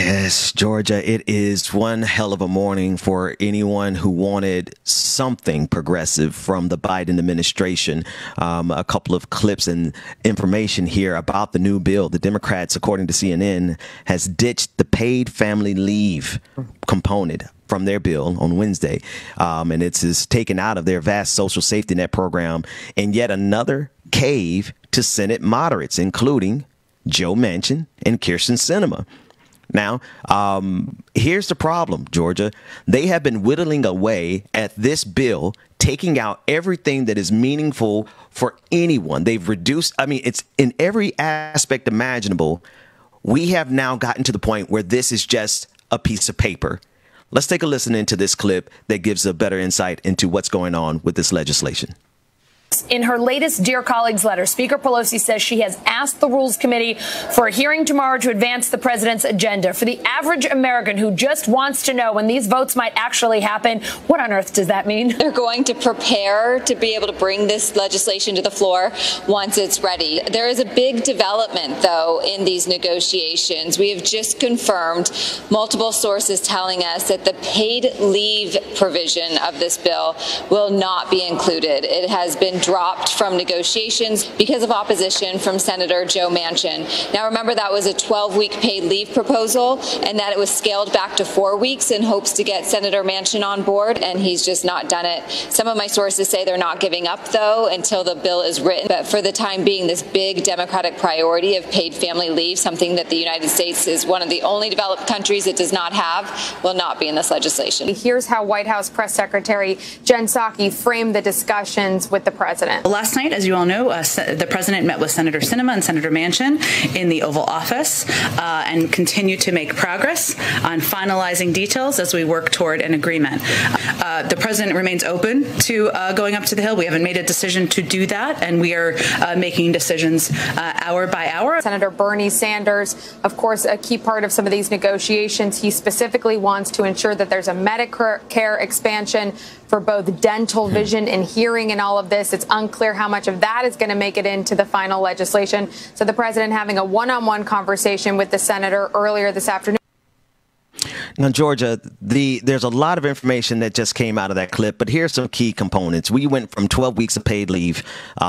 Yes, Georgia, it is one hell of a morning for anyone who wanted something progressive from the Biden administration. A couple of clips and information here about the new bill. The Democrats, according to CNN, has ditched the paid family leave component from their bill on Wednesday, and it's taken out of their vast social safety net program in yet another cave to Senate moderates, including Joe Manchin and Kyrsten Sinema. Now, here's the problem, Georgia. They have been whittling away at this bill, taking out everything that is meaningful for anyone. They've reduced, it's in every aspect imaginable. We have now gotten to the point where this is just a piece of paper. Let's take a listen into this clip that gives a better insight into what's going on with this legislation. In her latest Dear Colleagues letter, Speaker Pelosi says she has asked the Rules Committee for a hearing tomorrow to advance the president's agenda. For the average American who just wants to know when these votes might actually happen, what on earth does that mean? They're going to prepare to be able to bring this legislation to the floor once it's ready. There is a big development, though, in these negotiations. We have just confirmed multiple sources telling us that the paid leave provision of this bill will not be included. It has been dropped from negotiations because of opposition from Senator Joe Manchin. Now, remember, that was a 12-week paid leave proposal, and that it was scaled back to 4 weeks in hopes to get Senator Manchin on board, and he's just not done it. Some of my sources say they're not giving up, though, until the bill is written. But for the time being, this big Democratic priority of paid family leave, something that the United States is one of the only developed countries that does not have, will not be in this legislation. Here's how White House Press Secretary Jen Psaki framed the discussions with the president. Last night, as you all know, the president met with Senator Sinema and Senator Manchin in the Oval Office and continue to make progress on finalizing details as we work toward an agreement. The president remains open to going up to the Hill. We haven't made a decision to do that, and we are making decisions hour by hour. Senator Bernie Sanders, of course, a key part of some of these negotiations. He specifically wants to ensure that there's a Medicare expansion for both dental, vision, and hearing in all of this. It's unclear how much of that is going to make it into the final legislation. So the president having a one-on-one conversation with the senator earlier this afternoon. Now, Georgia, there's a lot of information that just came out of that clip, but here's some key components. We went from 12 weeks of paid leave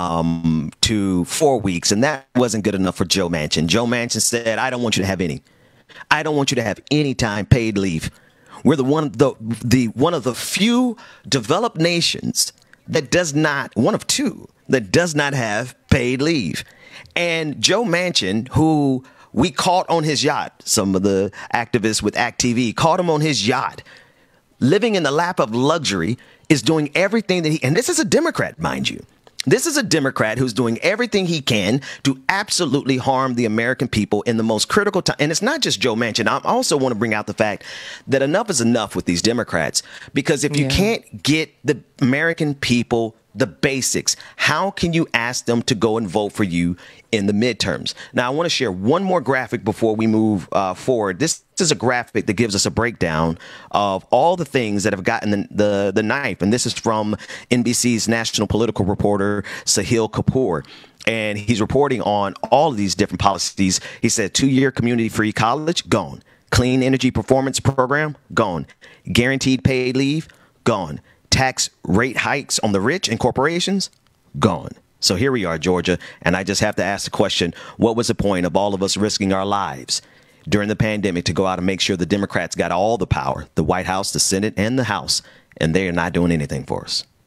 to 4 weeks, and that wasn't good enough for Joe Manchin. Joe Manchin said, I don't want you to have any. I don't want you to have any time paid leave. We're one of the few developed nations that does not, one of two, that does not have paid leave. And Joe Manchin, who we caught on his yacht, some of the activists with ACT TV caught him on his yacht, living in the lap of luxury, is doing everything that and this is a Democrat, mind you. This is a Democrat who's doing everything he can to absolutely harm the American people in the most critical time. And it's not just Joe Manchin. I also want to bring out the fact that enough is enough with these Democrats, because if you can't get the American people the basics, how can you ask them to go and vote for you in the midterms? Now, I want to share one more graphic before we move forward. This is a graphic that gives us a breakdown of all the things that have gotten the knife. And this is from NBC's national political reporter, Sahil Kapoor. And he's reporting on all of these different policies. He said 2-year community-free college, gone. Clean energy performance program, gone. Guaranteed paid leave, gone. Tax rate hikes on the rich and corporations, gone. So here we are, Georgia, and I just have to ask the question, what was the point of all of us risking our lives during the pandemic to go out and make sure the Democrats got all the power, the White House, the Senate, and the House, and they are not doing anything for us?